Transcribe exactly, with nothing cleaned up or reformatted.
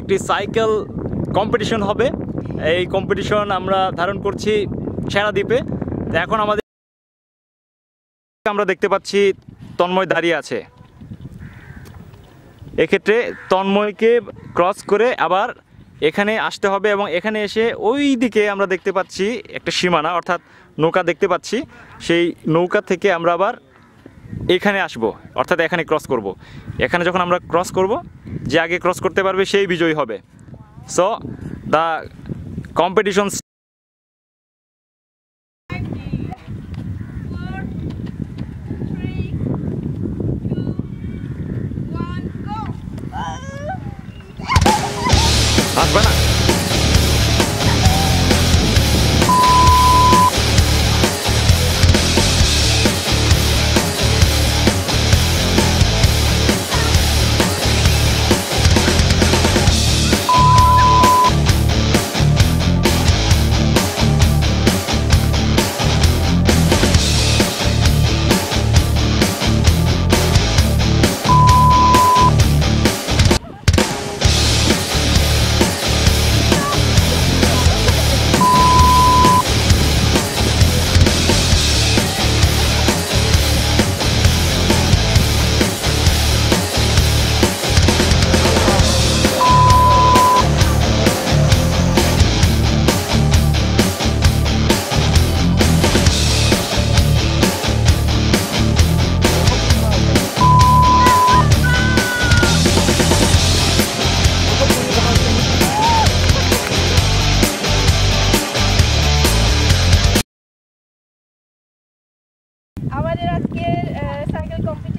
একটি cycle competition হবে। এই কম্পিটিশন আমরা ধারণ করছি সেরা দ্বীপে। তো এখন আমাদের আমরা দেখতে পাচ্ছি তন্ময় দাঁড়িয়ে আছে। এক্ষেত্রে তন্ময়কে ক্রস করে আবার এখানে আসতে হবে এবং এখানে এসে ওই দিকে আমরা দেখতে পাচ্ছি একটা সীমানা, অর্থাৎ নৌকা দেখতে পাচ্ছি। সেই নৌকা থেকে আমরা আবার এখানে আসব, অর্থাৎ এখানে ক্রস করব। এখানে যখন আমরা ক্রস করব, যে আগে ক্রস করতে পারবে সেই বিজয়ী হবে। সো দ্য কম্পিটিশন আসবে না। আমাদের আজকের সাইকেল কম্পিটিশন